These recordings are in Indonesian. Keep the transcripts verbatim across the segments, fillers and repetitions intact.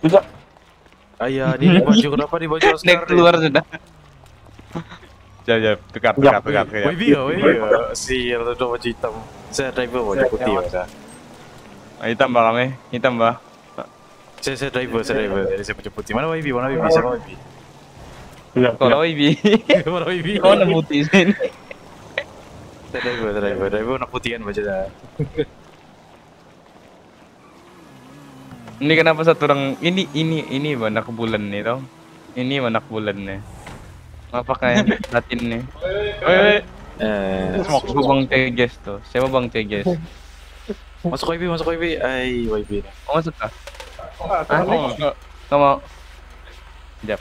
Bisa. Ayah, di baju kenapa di baju Oscar? Nek keluar sudah. Jap, jap, tukar, tukar, tukar, tukar. Wavy ya, Wavy ya. Si yang udah baju hitam. Saya driver baju putih ya. Ah, hitam bang, kami. Hitam bang. Saya saya driver, saya driver. Jadi saya baju putih. Mana Wavy? Mana Wavy? Siapa Wavy? Kalau Wavy. Mana Wavy? Kau nak putih sini. Saya driver, saya driver. Driver nak putih kan bajunya. Ini kenapa satu orang ini ini ini anak bulan nih tau? Ini anak bulan nih. Apa kayak latin nih? Woi, Eh, smoke bang Teges tuh. Siapa bang Teges? masuk Wavy, masuk Wavy. Ay, Wavy. Oh masuk kah? Ah, oh, nggak mau. Jap.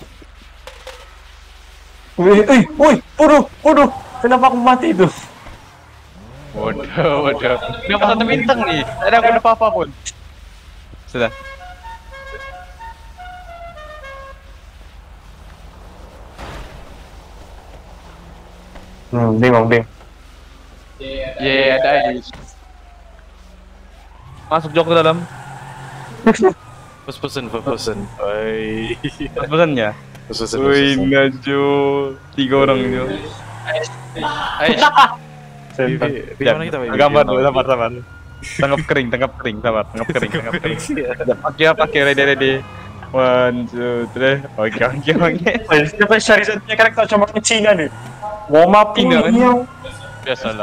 Wih, wih, wih, waduh, waduh, kenapa aku mati itu? Waduh, waduh. Kenapa satu bintang nih? Ada aku ada apa-apa pun. Sudah. Hmm, bingung, bingung. Iya, ada aja. Masuk jok ke dalam. First person, first person. Ay, Pesan ya? first person. Wih, Najo. Tiga orang Jo. Ayo. Wavy, di mana kita Wavy? Gambar dulu, sabar, sabar. Tangkap kering, tangkap kering, sabar. Tangkap kering, tangkap kering. Pakai apa? Pakai ready, ready. One, two, three. Oke, oke, oke. Siapa syariatnya karakter cuma ke Cina nih? Mau mapping Cina, kan? ini. Biasalah.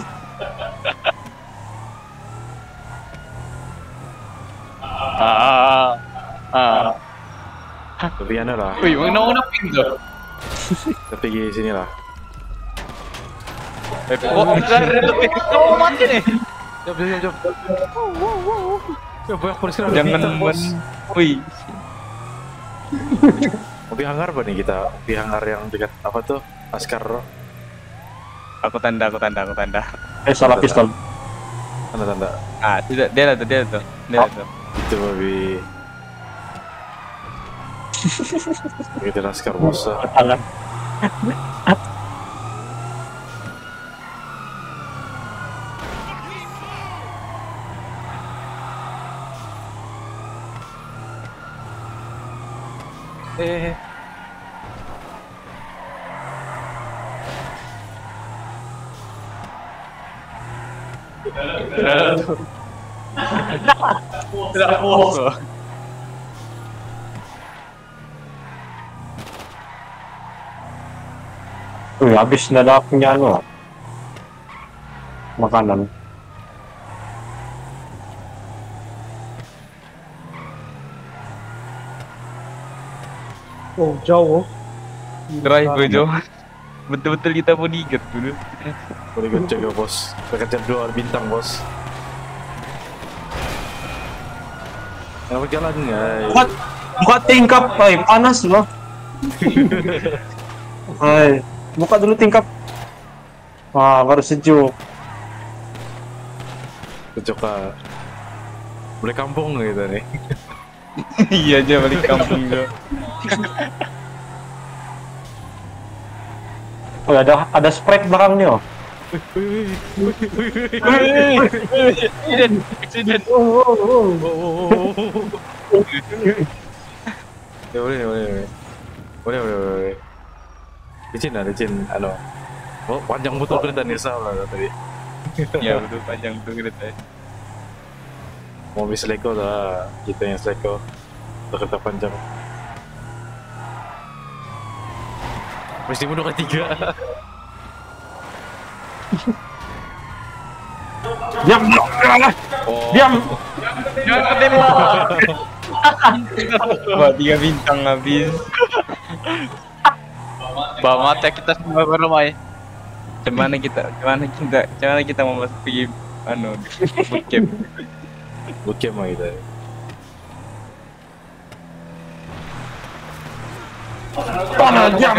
Ah, ah. Tapi ano lah. Wih, mana-mana pindah. Tapi di sini lah. Eh, kok bisa lebih kamu mati nih? Jom, jom, jom, jom. Ya, banyak polis kena. Jangan men. Wih, Mobil hangar apa nih kita? Mobil hangar yang dekat apa tuh? Askar. aku tanda, aku tanda, aku tanda. Eh, salah pistol. Tanda-tanda. Ah, tidak, dia tuh, dia tuh, dia tuh. Itu babi. Kita Askar bos. Tangan. Eh. Tidak puas. Wih, habis nggak ada punya anu. Makanan. Oh, jauh. Drive Jo. Betul-betul kita bodyguard dulu. Boleh gue jaga bos. Pekerjaan dua bintang bos. Kenapa jalan guys? Buka, buka tingkap, ay, panas loh. Ay, buka dulu tingkap. Wah, baru sejuk. Kecoka. Boleh kampung gitu nih. Iya aja balik kampung Jo. Oh, ada ada sprite belakang nih, oh. Accident, accident. Oh, oh, oh. Ya boleh, boleh, boleh. Boleh, boleh, boleh. Licin lah, licin. Ano. Oh, panjang betul kereta Nirsa lah tadi. Ya betul panjang tuh kereta. Mau bisa Lego lah. Kita yang Lego. Kereta panjang. Mesti bunuh ketiga. Diam, Oh. diam. Jangan ketembak. Wah, tiga bintang habis. Bawa mata kita semua bermain. Gimana kita, gimana kita, gimana kita mau masuk pergi anu bootcamp? Bootcamp mah kita. Mana diam.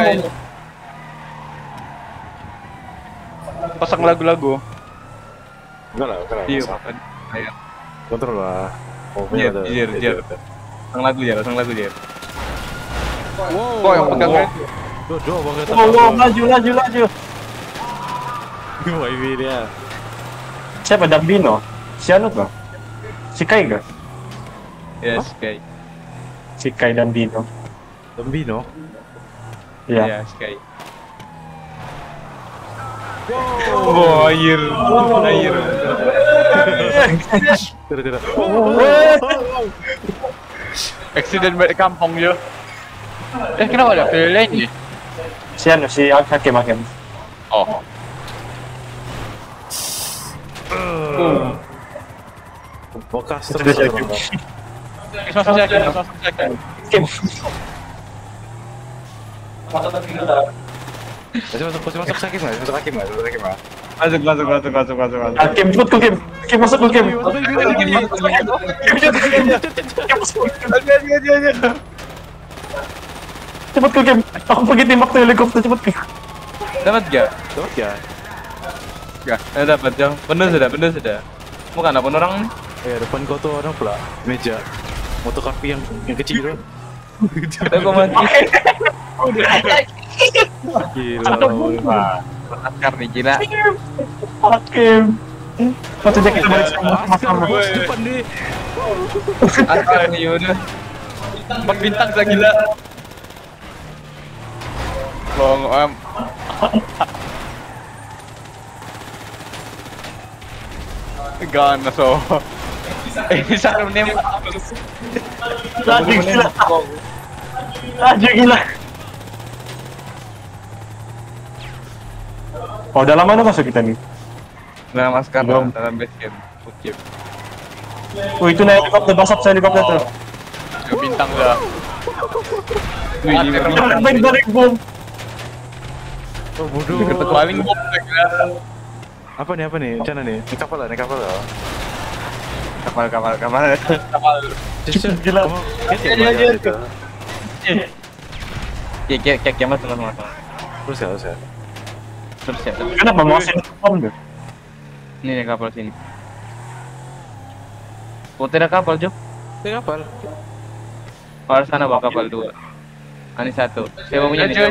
Pasang lagu-lagu. Enggak lah, enggak lah. Iya, masa. makan. Ayo. Kontrol lah. Oh, Iya, ada. iya, iya. ada. Pasang lagu ya, pasang lagu ya. Wow. Oh, yang pegang kan? Dua, dua banget. Oh, oh, maju, maju, maju. Wah, ini dia. Siapa Dambino? Si Anu kah? Si Kai kah? Yes, kayak. Si Kai dan Dino. Gambino. Iya. Iya, Sky. Oh, air. Air. Tidak tidak. Accident balik kampung yo. Eh, kenapa ada pilih lain nih? Si anu si Hakim Hakim. Oh. Bekas Sudah terus. jadi. Masuk saja, masuk saja. Hakim. Masih masuk, masih masuk sakit nggak? Masuk sakit nggak? Masuk sakit nggak? Masuk, masuk, masuk, masuk, masuk, masuk. Hakim cepet ke Kim. Kim masuk ke Kim. Cepet ke Kim. Aku pergi tembak tuh helikopter cepet Kim. Dapat gak? Tuh ya. Gak, eh, dapat jauh. Bener sudah, bener sudah. Bukan apa orang nih? Ya depan kau tuh orang pula meja. Motor kapi yang yang kecil tuh. Aku mati. Gila. Wah, askar nih gila. Hakim. Satu aja kita balik sama-sama. Bos depan deh. Askar nih udah. Empat bintang saya gila. Long om. Gana so. Eh, ini sarung nih. Laju gila. Laju gila. Oh, dalam mana masuk kita nih? Dalam askar Belum. dalam base camp. Ukip. Oh, itu naik helikopter, basap saya helikopter tuh. Tiga bintang dah. Wih, ini Jangan main balik bom. Oh bodoh. Deket paling bom gila. Apa nih apa nih? Cana nih? Ini kapal lah, ini kapal lah. Kapal, kapal, kapal. Kapal. Gila. Iya iya iya. Kayak kayak kayak kayak mas mas mas. Terus ya terus ya. Terus ya. terus. Kenapa mau kasih bom tuh? Ini nih kapal sini. Putih ada kapal Jo. Ini kapal. Kapal sana bawa kapal dua. Ini satu. Saya mau punya nih.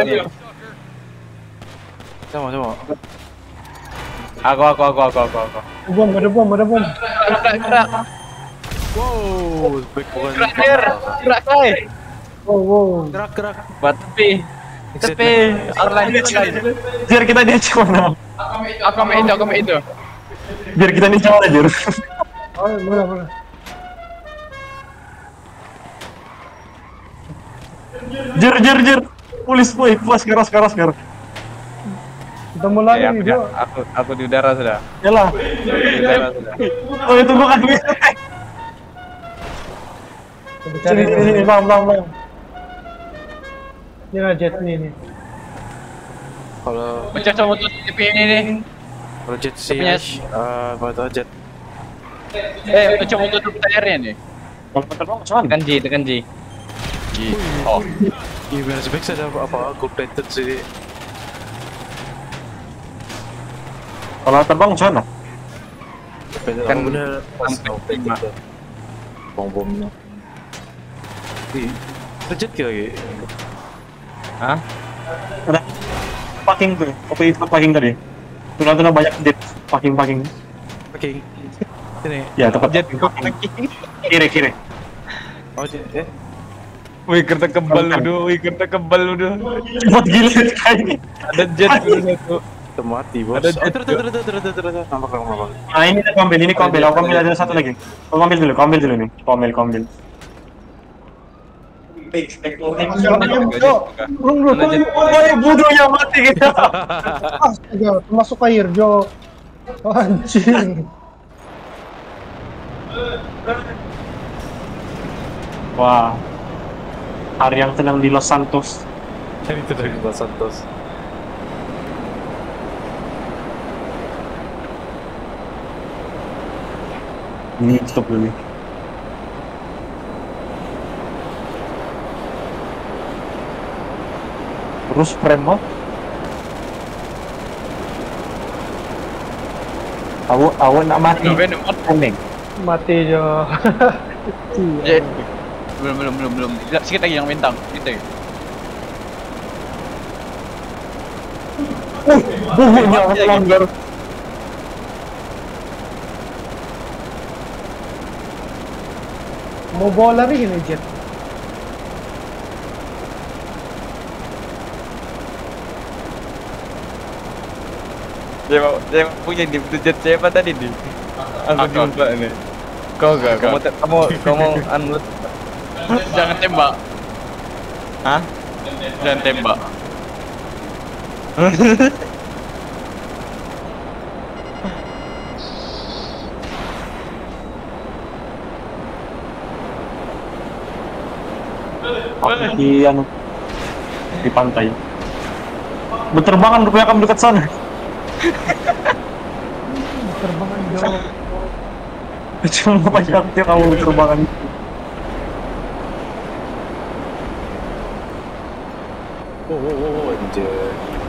Sama sama. Aku aku aku aku aku aku. Bom, ada bom, ada bom. Gerak gerak. Wow, baik bukan. Gerak gerak. Gerak kai. Wow, wow. Gerak gerak. Buat tepi. Tepi. Online online. Biar kita di mana? Aku main itu, aku main itu. Biar kita di mana, Jur? Oh, boleh, boleh. Jur, jur, jur. Polis, boy, puas keras keras keras. Kita mulai Ya, nih, aku, Jo. aku aku di udara sudah. Yalah. Di udara sudah. Oh, itu bukan bisa. Kita Sini, cari. sini, sini, bang, bang, bang. Ini lah jet nih, nih. Kalau Macam sama tuh tepi ini nih. kalau jet sih, Punya- eh apa tuh jet? Eh, macam untuk tutup tayarnya nih. Kalau terbang cuman. Tekan J, tekan J. J. Oh. Iya benar sebaik ada apa apa gold plated sih. Kalau terbang cuman. Kan Kan benar pas sampai lima. bom bomnya. Ih, ada jet kira lagi. Hah? Ada parking tuh. Apa itu parking tadi? Tuna-tuna banyak jet parking parking. Oke. Sini. Ya, tepat. Jet Kiri, kiri. Oh jet eh. Wih, kereta kebal lu, wih, kereta kebal lu. Cepat gila kayak ini. Ada jet dulu satu. Mati bos. Ada Oh, jet terus terus terus terus terus terus. Nampak nampak nampak. Nah, ini aku ambil, ini aku ambil, aku ambil ada satu lagi. Kau ambil dulu, kau ambil dulu nih. Kau ambil, kau ambil. Burung, bro. Mana jet? Oh, bodohnya mati kita. Astaga, masuk air, Jo. Anjing. Wah. Hari yang tenang di Los Santos. Ini itu dari Los Santos. Ini stop dulu nih. Terus frame Aku, aku nak mati. Aneh. Mati, Jo. Jet. Belum belum belum belum. Sikit lagi yang bintang. Gitu. Uh, bubunya melanggar. Mau bawa lari ini jet. Saya mau, saya punya di jet siapa tadi di? Aku jumpa ini. Kau gak? Kamu kamu kamu anu Jangan tembak. Hah? Jangan tembak. Aku di anu di pantai. Berterbangan rupanya kamu dekat sana. Terbangan jauh. Cuma banyak dia kamu berterbangan. Oh, oh, oh, anjir.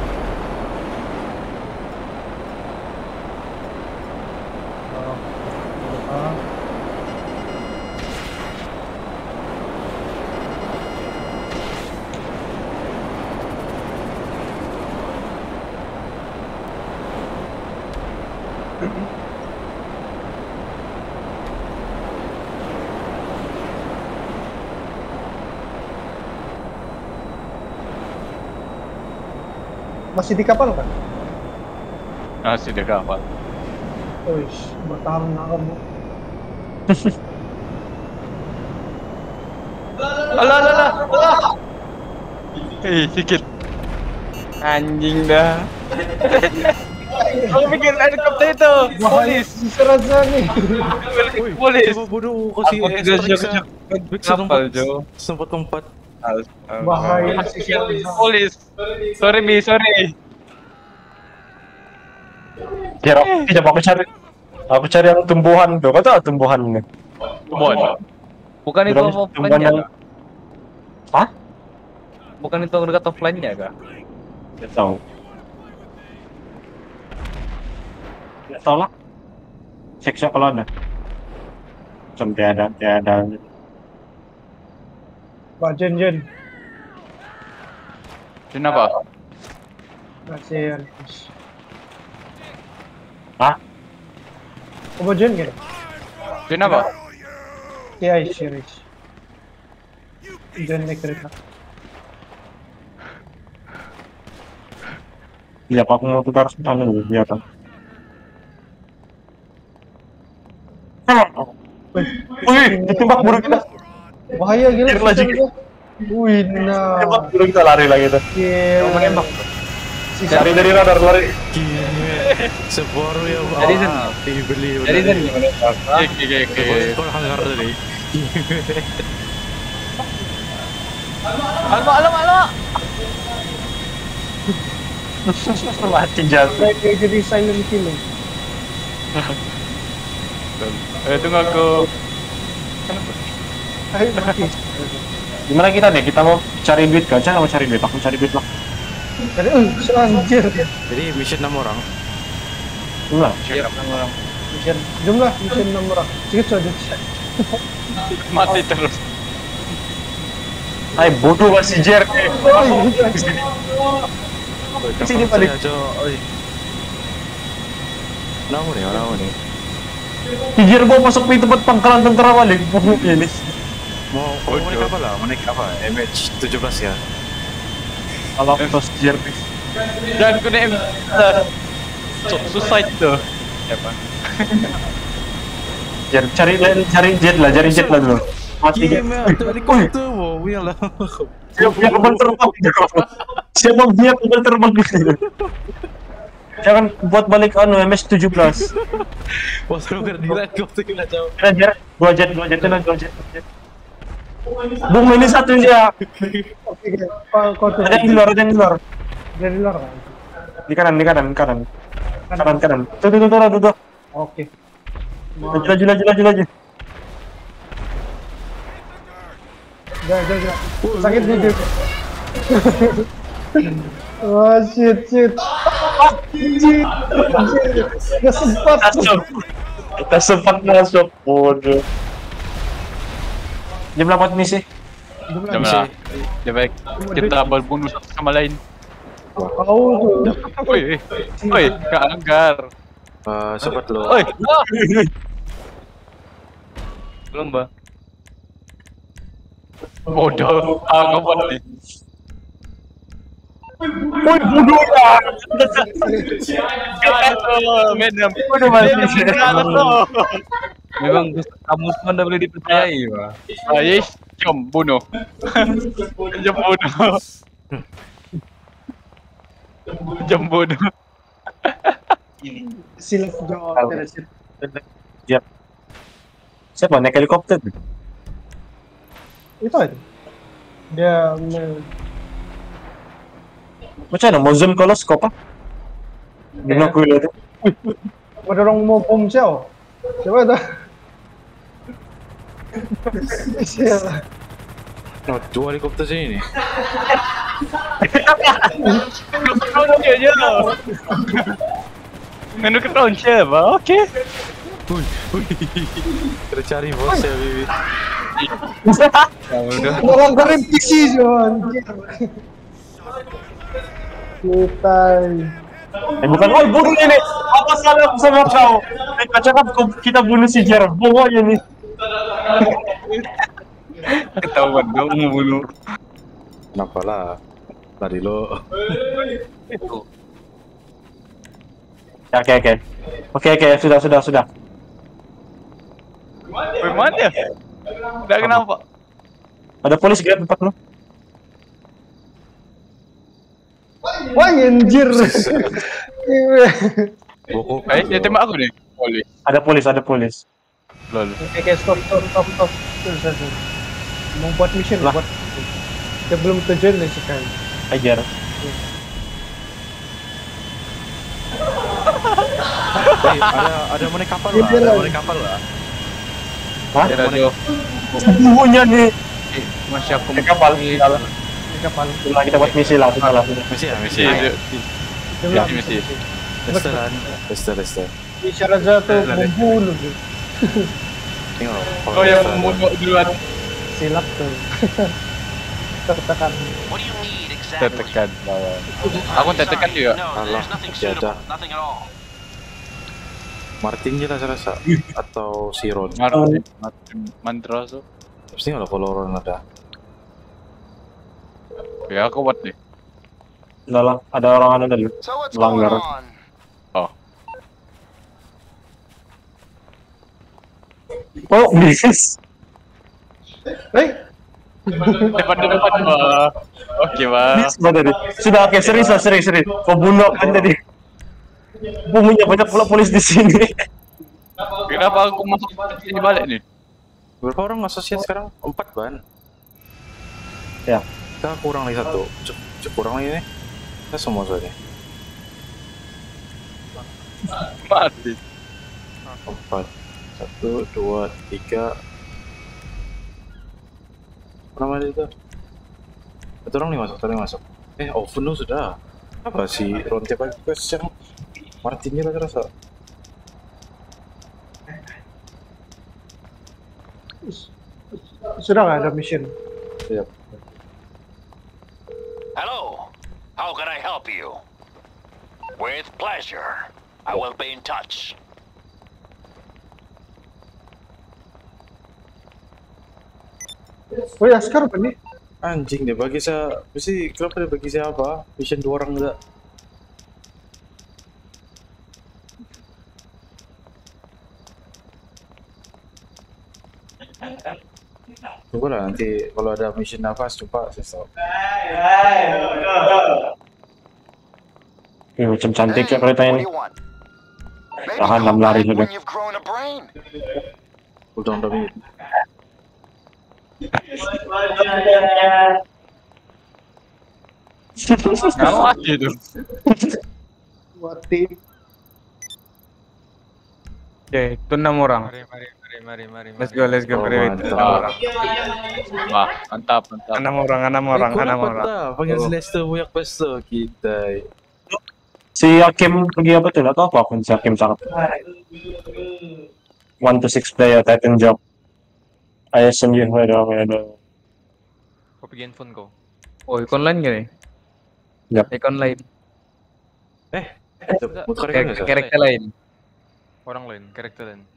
Ah, masih di kapal kan? Masih di kapal. Wih, bertahan na kamu. Alah alah alah. Eh, sikit. Anjing dah. Aku pikir helikopter itu. Polis, serasa nih. Polis. Coba bodoh kasih Aku tidak ekstra siap kapal, Jo. sempat keempat. Bahaya Masih siap polis. Sorry Mi, sorry. Kira aku tidak aku cari. Aku cari yang tumbuhan tuh. Kau tahu tumbuhan ini? Tumbuhan. Bukan itu Tumbuhan offline-nya yang- kah? Hah? Bukan itu dekat offline-nya kah? Tidak tahu. Tidak tahu lah. Cek cek kalau ada. Macam tiada tiada. Pak Jen Jen. Kenapa? Kasihan. Hah? Apa Jen kan? Kenapa? Iya, series. Jen naik kereta. Iya, aku mau tukar anu ya kan. Wih, Wih, ditembak burung kita. bahaya gila. Biar lagi. Wih, nah. Ditembak burung kita lari lagi tuh. Gila. menembak. Sisa Lari dari radar lari. Gila. Separuh ya. Jadi, Zen. dibeli. Jadi kan gimana? Oke oke oke. Kau hangar tadi. Alma alma alma. Mati jatuh. kayak jadi silent killing. Eh tunggu aku. Ayo mati. Gimana kita nih? Kita mau cari duit gak? Jangan mau cari duit. Aku cari duit lah. Jadi, eh, anjir. Jadi mission enam orang. Enggak. Siap orang Mission, jumlah mission enam orang. Sedikit saja. Mati terus. Hai bodoh masih Jer. Oh, iya. Sini balik. Aja, oi. Kenapa nih? Kenapa nih? Jer mau masuk di tempat pangkalan tentara balik. Ini. Mau mau naik apa lah? Mau naik apa? M H tujuh belas ya. Kalau terus Jer. Dan kena M. Suicide tuh. Siapa? Jer cari cari jet lah, cari jet lah dulu. Mati Jer. helikopter, wow, ya lah. Siapa punya kebal terbang? Siapa punya kebal terbang di sini? Jangan buat balik anu M S tujuh belas. Wah, seru kan di helikopter kita jauh. Kira Jer, dua jet, dua jet, dua jet. Bung ini satu dia. Oke, Pak, kau tuh. Ada yang di luar, ada yang di luar. Dari luar kan? Di kanan, di kanan, kanan. Kanan, kanan. Tuh, tuh, tuh, tuh, tuh, tuh. Oke. Laju, laju, laju, laju, laju. Jangan, jangan, jangan. Sakit nih dia. Oh shit, shit. Anjir, anjir. Gak sempat. Masuk. Kita sempat masuk. Bodoh. Jam berapa misi? Jom lah. Lebih baik kita berbunuh satu sama lain. Kau tuh. Woi, woi, Kak Anggar. Eh, sempat lo. Oi. Belum, Bang. Bodoh. Aku buat nih. Woi, bodoh ya. Venom. Udah mati. Memang kamu semua tidak boleh dipercayai, Pak. Ah, yes, jom bunuh. Jom bunuh. Jom bunuh. Silap jawab terus. Siap. Siapa naik helikopter? Itu aja. Dia me- Macam mana? Mau zoom kalau skop ah? Gimana aku lihat? ada orang mau bom siapa? Siapa itu? Siapa? No, dua helikopter sini nih. Menu ke launcher, Pak. Okey. Wih, wih. Kita cari bos ya, Bibi. Orang goreng P C John. Kita Eh bukan, woi bodoh ini. Apa salah aku sama kau? Eh kau cakap kau kita bunuh si Jar. Bohongnya nih. Ketahuan dong membunuh. Kenapa lah? Tadi lo. Oke oke. Oke oke sudah sudah sudah. Bagaimana? Dah kenapa? Ada polis grab tempat lu. wah anjir. Boko. Eh, dia tembak aku ni. Boleh. Ada polis ada polis. Lol. Oke oke stop stop stop stop. Terus terus. Mau buat mission Lah. buat. Kita belum tujuan nih sekarang. Ajar. Eh, ada ada mana kapal lah, ada mana kapal lah. Hah? Dia radio. Buhunya nih. Masih aku Ada kapal. Salah. Ini kapal. Sudah kita buat misi lah. Sudah lah. Sudah. Misi ya, misi. Mesti. Kita belum misi. Restoran, restoran, restoran. Isyarat jatuh membunuh. Tengok. Kau yang membunuh duluan. Silap tuh. Tertekan. What do you need exactly? Tertekan bawah. Aku tertekan juga. No, Alah, there's nothing tiada. suitable. Nothing at all. Martin je lah saya rasa. Atau si Ron. Martin, Martin mantra tu. Pasti kalau kalau Ron ada. Ya aku buat ni. Sudah lah. Ada orang ada dulu. So what's Langgar. going on? Oh, bisnis. Eh, Depan depan bah. Okey bah. Bisnis mana tadi? Sudah oke serius lah serius serius. Kau bunuh kan tadi. Punya banyak pula polis di sini. Kenapa aku masuk sini balik ni? Berapa orang asosiat sekarang? Empat ban. Ya. Kita kurang lagi satu. Cuk, cuk kurang lagi nih. Kita semua soalnya. Mati. Empat. Satu, dua, tiga. Apa namanya itu? Satu orang nih masuk, satu orang masuk. Eh, oven lu sudah. Apa sih Ron tiap pagi quest yang Martinnya lah rasa. sudah nggak ada mission. Siap. Hello. How can I help you? With pleasure. I will be in touch. Oh ya sekarang apa nih? Anjing dia bagi saya, mesti kenapa dia bagi saya apa? Mission dua orang enggak? Tunggu lah nanti kalau ada mission apa coba saya tahu. Ini macam cantik ya Hey, kereta what do ini. you want? Maybe Tahan enam come lari back juga. when you've grown a brain. Udah udah minit. Kalau mati tu. Mati. Oke, itu enam orang. Mari, mari, mari, mari, mari. Let's go, let's go. Oh, Private. mantap. Enam orang. Wah, mantap, mantap. Enam orang, enam orang, Eh, kau enam dapat orang. dah panggil Celeste banyak pesto kita. Si Hakim pergi apa tuh? Atau apa pun si Hakim cakap. One to six player Titan job. I assume you heard of it. Kau pergi handphone kau. Oh, ikon lain gini? Yap. Ikon lain. Muter Kayak kan karakter lain. Orang lain, karakter lain.